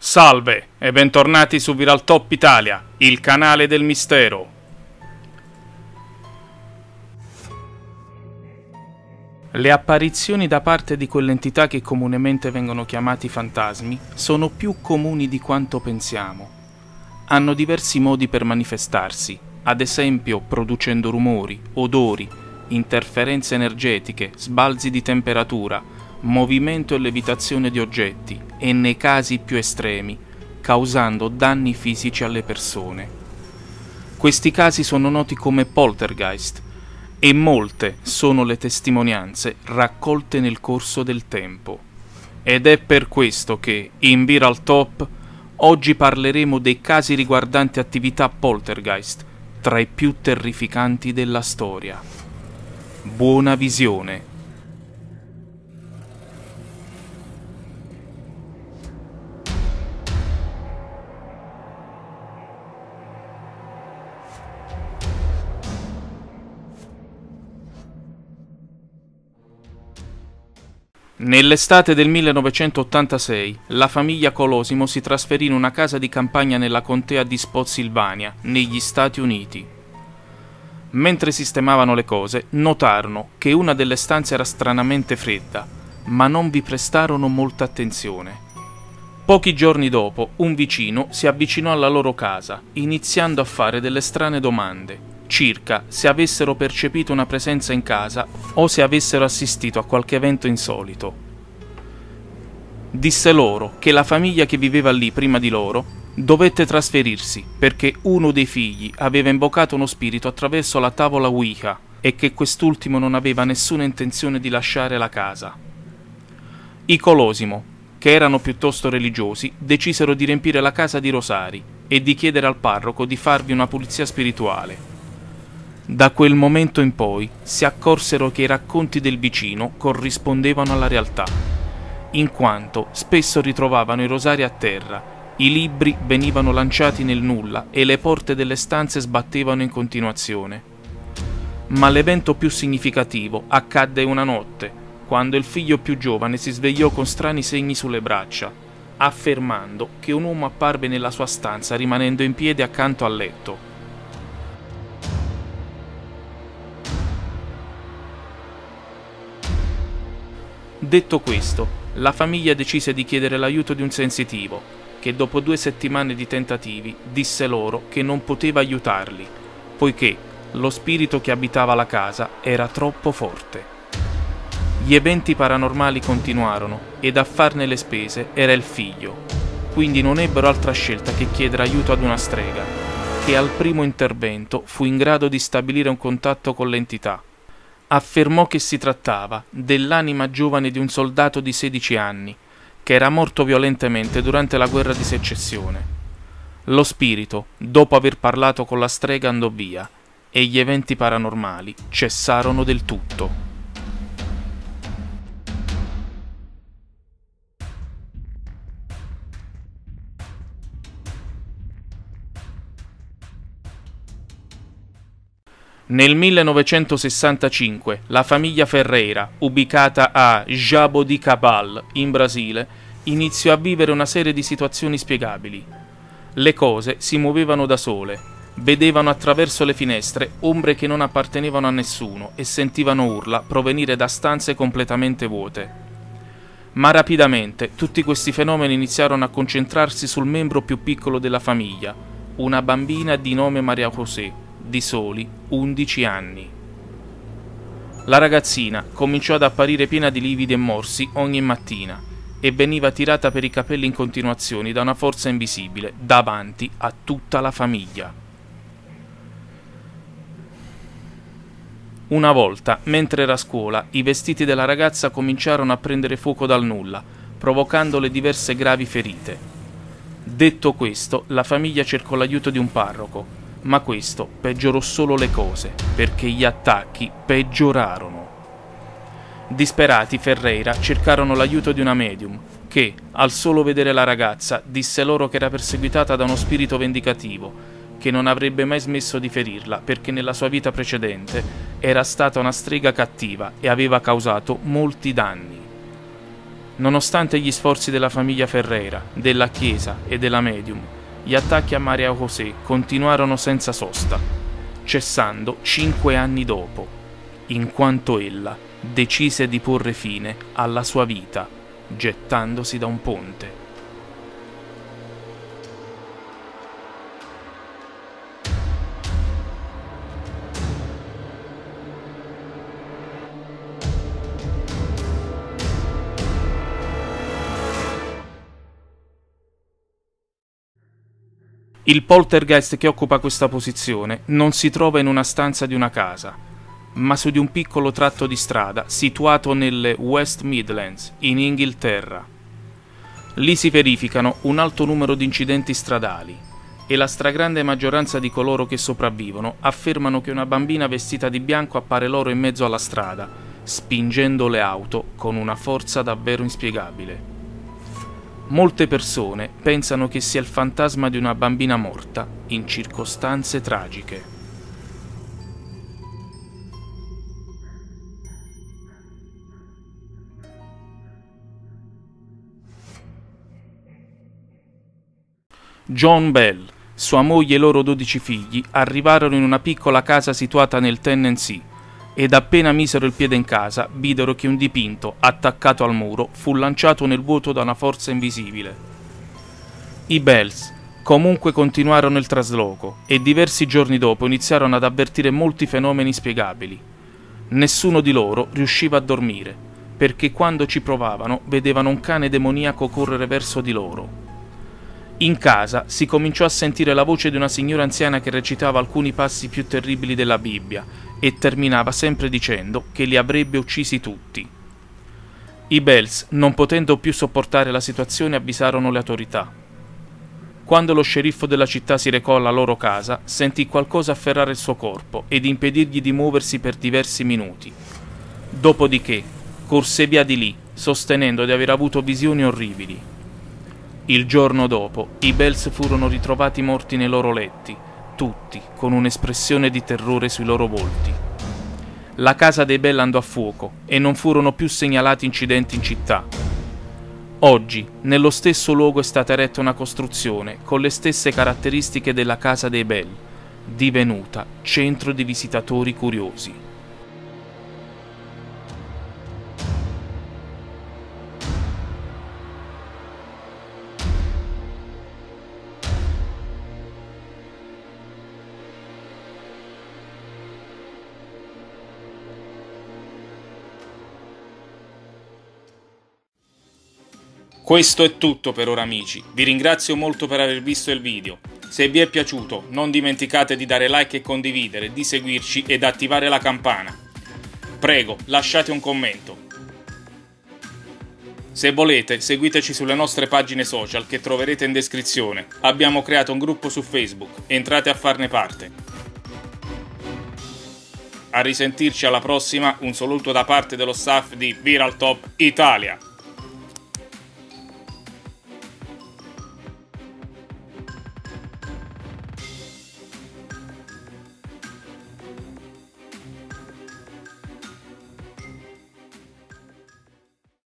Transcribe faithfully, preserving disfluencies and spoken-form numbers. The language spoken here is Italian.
Salve e bentornati su Viral Top Italia, il canale del mistero. Le apparizioni da parte di quell'entità che comunemente vengono chiamati fantasmi sono più comuni di quanto pensiamo. Hanno diversi modi per manifestarsi, ad esempio producendo rumori, odori, interferenze energetiche, sbalzi di temperatura, movimento e levitazione di oggetti e, nei casi più estremi, causando danni fisici alle persone. Questi casi sono noti come poltergeist e molte sono le testimonianze raccolte nel corso del tempo. Ed è per questo che, in Viral Top, oggi parleremo dei casi riguardanti attività poltergeist, tra i più terrificanti della storia. Buona visione! Nell'estate del millenovecentottantasei, la famiglia Colosimo si trasferì in una casa di campagna nella contea di Spotsylvania, negli Stati Uniti. Mentre sistemavano le cose, notarono che una delle stanze era stranamente fredda, ma non vi prestarono molta attenzione. Pochi giorni dopo, un vicino si avvicinò alla loro casa, iniziando a fare delle strane domande circa se avessero percepito una presenza in casa o se avessero assistito a qualche evento insolito. Disse loro che la famiglia che viveva lì prima di loro dovette trasferirsi perché uno dei figli aveva invocato uno spirito attraverso la tavola Ouija e che quest'ultimo non aveva nessuna intenzione di lasciare la casa. I Colosimo, che erano piuttosto religiosi, decisero di riempire la casa di rosari e di chiedere al parroco di farvi una pulizia spirituale. Da quel momento in poi si accorsero che i racconti del vicino corrispondevano alla realtà, in quanto spesso ritrovavano i rosari a terra, i libri venivano lanciati nel nulla e le porte delle stanze sbattevano in continuazione. Ma l'evento più significativo accadde una notte, quando il figlio più giovane si svegliò con strani segni sulle braccia, affermando che un uomo apparve nella sua stanza rimanendo in piedi accanto al letto. Detto questo, la famiglia decise di chiedere l'aiuto di un sensitivo, che dopo due settimane di tentativi disse loro che non poteva aiutarli, poiché lo spirito che abitava la casa era troppo forte. Gli eventi paranormali continuarono ed a farne le spese era il figlio, quindi non ebbero altra scelta che chiedere aiuto ad una strega, che al primo intervento fu in grado di stabilire un contatto con l'entità. Affermò che si trattava dell'anima giovane di un soldato di sedici anni, che era morto violentemente durante la guerra di secessione. Lo spirito, dopo aver parlato con la strega, andò via e gli eventi paranormali cessarono del tutto. Nel millenovecentosessantacinque la famiglia Ferreira, ubicata a Jaboticabal, in Brasile, iniziò a vivere una serie di situazioni spiegabili. Le cose si muovevano da sole, vedevano attraverso le finestre ombre che non appartenevano a nessuno e sentivano urla provenire da stanze completamente vuote. Ma rapidamente tutti questi fenomeni iniziarono a concentrarsi sul membro più piccolo della famiglia, una bambina di nome Maria José, di soli undici anni. La ragazzina cominciò ad apparire piena di lividi e morsi ogni mattina e veniva tirata per i capelli in continuazione da una forza invisibile davanti a tutta la famiglia. Una volta, mentre era a scuola, i vestiti della ragazza cominciarono a prendere fuoco dal nulla, provocandole diverse gravi ferite. Detto questo, la famiglia cercò l'aiuto di un parroco, ma questo peggiorò solo le cose, perché gli attacchi peggiorarono. Disperati, Ferreira cercarono l'aiuto di una medium, che, al solo vedere la ragazza, disse loro che era perseguitata da uno spirito vendicativo, che non avrebbe mai smesso di ferirla, perché nella sua vita precedente era stata una strega cattiva e aveva causato molti danni. Nonostante gli sforzi della famiglia Ferreira, della Chiesa e della medium, gli attacchi a Maria José continuarono senza sosta, cessando cinque anni dopo, in quanto ella decise di porre fine alla sua vita, gettandosi da un ponte. Il poltergeist che occupa questa posizione non si trova in una stanza di una casa, ma su di un piccolo tratto di strada situato nelle West Midlands, in Inghilterra. Lì si verificano un alto numero di incidenti stradali e la stragrande maggioranza di coloro che sopravvivono affermano che una bambina vestita di bianco appare loro in mezzo alla strada, spingendo le auto con una forza davvero inspiegabile. Molte persone pensano che sia il fantasma di una bambina morta in circostanze tragiche. John Bell, sua moglie e i loro dodici figli arrivarono in una piccola casa situata nel Tennessee ed appena misero il piede in casa videro che un dipinto attaccato al muro fu lanciato nel vuoto da una forza invisibile. I Bells comunque continuarono il trasloco e diversi giorni dopo iniziarono ad avvertire molti fenomeni inspiegabili. Nessuno di loro riusciva a dormire, perché quando ci provavano vedevano un cane demoniaco correre verso di loro. In casa si cominciò a sentire la voce di una signora anziana che recitava alcuni passi più terribili della Bibbia e terminava sempre dicendo che li avrebbe uccisi tutti. I Bells, non potendo più sopportare la situazione, avvisarono le autorità. Quando lo sceriffo della città si recò alla loro casa, sentì qualcosa afferrare il suo corpo ed impedirgli di muoversi per diversi minuti. Dopodiché corse via di lì, sostenendo di aver avuto visioni orribili. Il giorno dopo, i Bells furono ritrovati morti nei loro letti, tutti con un'espressione di terrore sui loro volti. La casa dei Bell andò a fuoco e non furono più segnalati incidenti in città. Oggi, nello stesso luogo è stata eretta una costruzione con le stesse caratteristiche della casa dei Bell, divenuta centro di visitatori curiosi. Questo è tutto per ora amici, vi ringrazio molto per aver visto il video. Se vi è piaciuto non dimenticate di dare like e condividere, di seguirci ed attivare la campana. Prego, lasciate un commento. Se volete seguiteci sulle nostre pagine social che troverete in descrizione. Abbiamo creato un gruppo su Facebook, entrate a farne parte. A risentirci alla prossima, un saluto da parte dello staff di Viral Top Italia.